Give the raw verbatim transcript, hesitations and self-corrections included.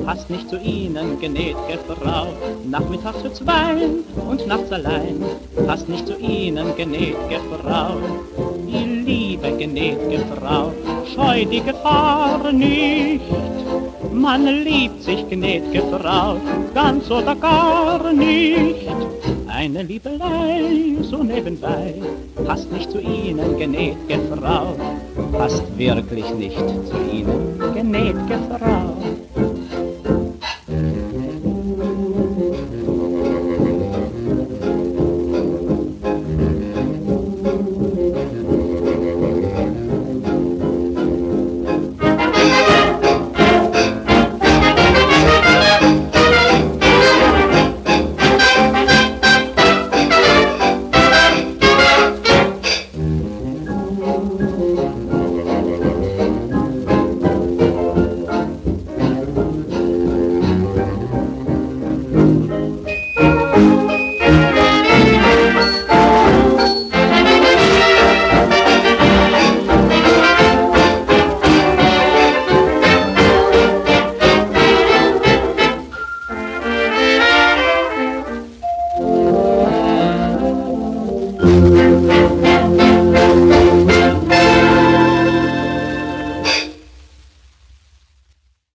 passt nicht zu Ihnen, gnäd'ge Frau. Nachmittags wird's Wein und nachts allein, passt nicht zu Ihnen, gnäd'ge Frau. Die liebe, gnäd'ge Frau, scheu die Gefahr nicht. Man liebt sich, gnäd'ge Frau, ganz oder gar nicht. Eine Liebelei so nebenbei passt nicht zu Ihnen, gnäd'ge Frau, passt wirklich nicht zu Ihnen, gnäd'ge Frau.